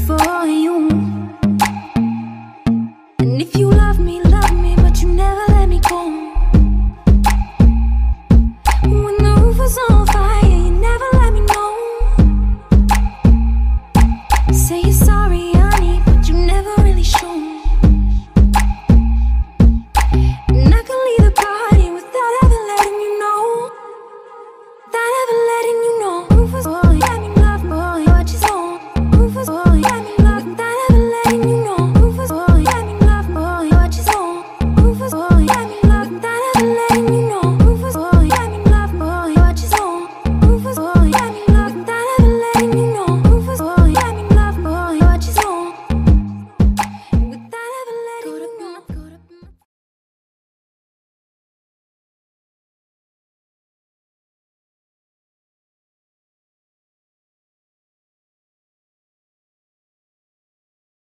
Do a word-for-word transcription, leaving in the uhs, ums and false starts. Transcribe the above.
for you. And if you love me, love me, but you never let me go. When the roof was on fire, you never let me know. Say you're sorry, honey, but you never really show me.